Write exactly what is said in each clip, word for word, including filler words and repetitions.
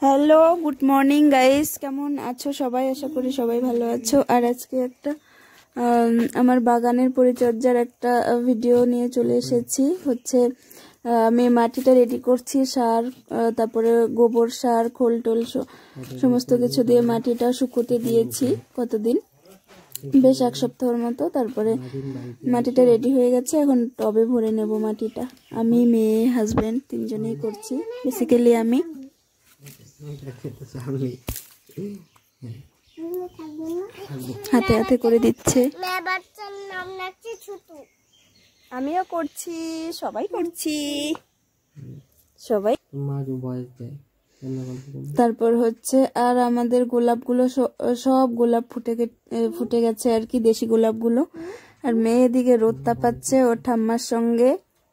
Hello, good morning guys. কেমন আছো সবাই? আশা করি সবাই ভালো আছো। আর আজকে একটা আমার বাগানের পরিচর্যার একটা ভিডিও নিয়ে চলে এসেছি। হচ্ছে আমি মাটিটা রেডি করছি, সার, তারপরে গোবর সার, খোল টোল সমস্ত কিছু দিয়ে মাটিটা শুকোতে দিয়েছি কতদিন, বেশ এক সপ্তাহের মতো। তারপরে মাটিটা রেডি হয়ে গেছে, এখন টবে ভরে নেব মাটিটা। আমি, মেয়ে, হাজবেন্ড তিনজনেই করছি। বেসিক্যালি আমি হাতে হাতে করে দিচ্ছে। আমিও করছি, সবাই করছি, সবাই। তারপর হচ্ছে আর আমাদের গোলাপগুলো সব গোলাপ ফুটে ফুটে গেছে আর কি, দেশি গোলাপগুলো। আর মেয়ে এদিকে রোদ তাপাচ্ছে ওর ঠাম্মার সঙ্গে,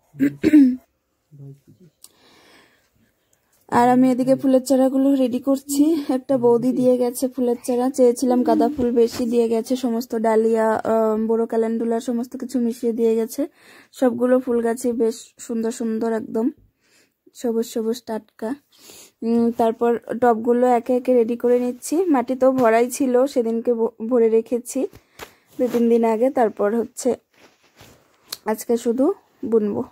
আর আমি এদিকে ফুলের চারাগুলো রেডি করছি। একটা বৌদি দিয়ে গেছে ফুলের চারা, চেয়েছিলাম গাঁদা ফুল, বেশি দিয়ে গেছে। সমস্ত ডালিয়া, বড় ক্যালেন্ডুলা সমস্ত কিছু মিশিয়ে দিয়ে গেছে। সবগুলো ফুল গাছে বেশ সুন্দর সুন্দর, একদম সবুজ সবুজ টাটকা। তারপর টবগুলো একে একে রেডি করে নিচ্ছি। মাটি তো ভরাই ছিল, সেদিনকে ভরে রেখেছি দু তিন দিন আগে। তারপর হচ্ছে আজকে শুধু বুনবো।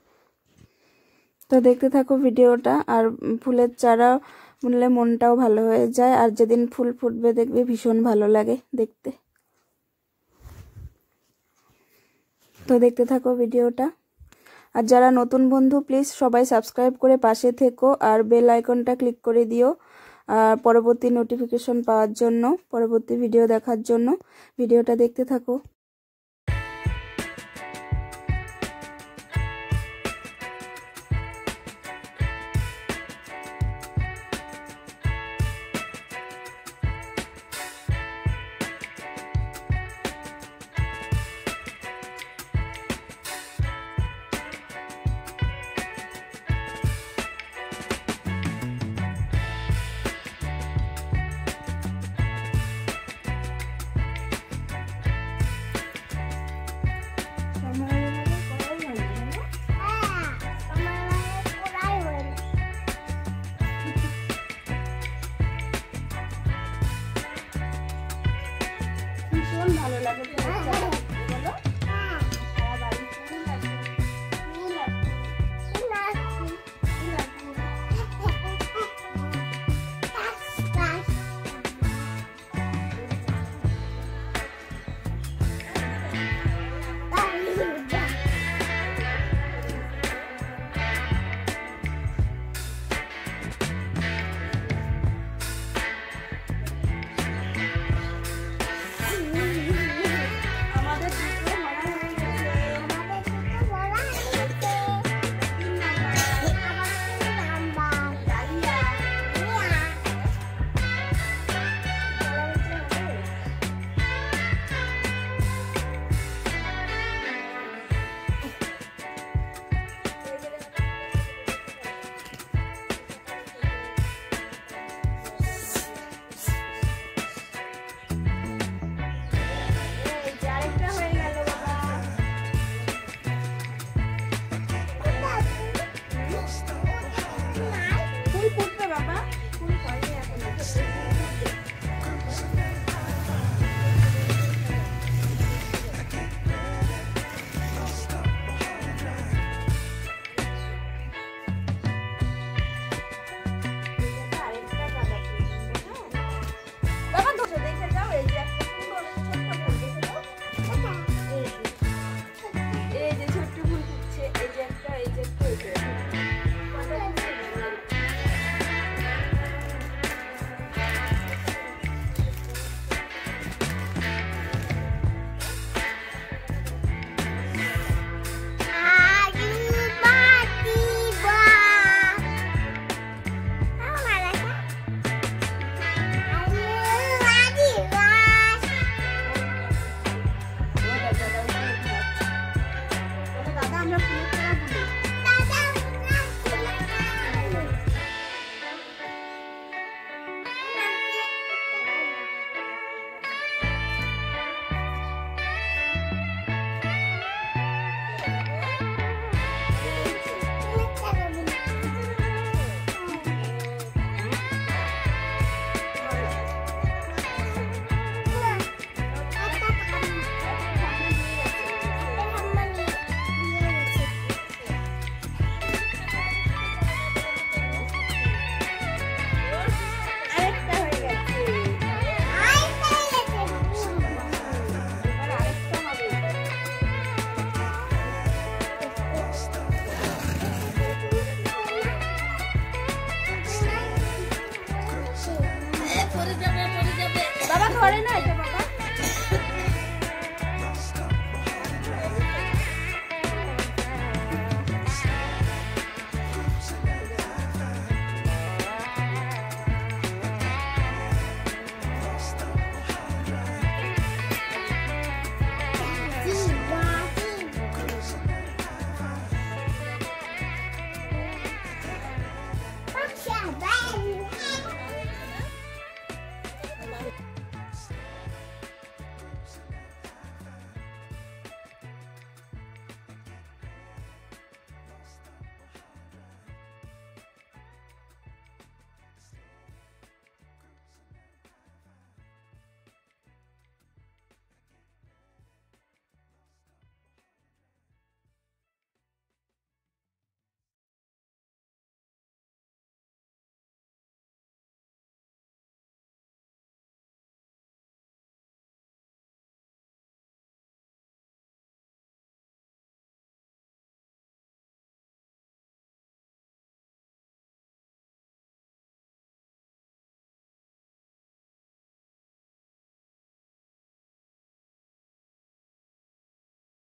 তো দেখতে থাকো ভিডিওটা। আর ফুলের চারা বুনলে মনটাও ভালো হয়ে যায়, আর যেদিন ফুল ফুটবে দেখবে ভীষণ ভালো লাগে দেখতে। তো দেখতে থাকো ভিডিওটা। আর যারা নতুন বন্ধু, প্লিজ সবাই সাবস্ক্রাইব করে পাশে থেকো, আর বেল আইকনটা ক্লিক করে দিও আর পরবর্তী নোটিফিকেশন পাওয়ার জন্য, পরবর্তী ভিডিও দেখার জন্য। ভিডিওটা দেখতে থাকো। ভালো লাগে।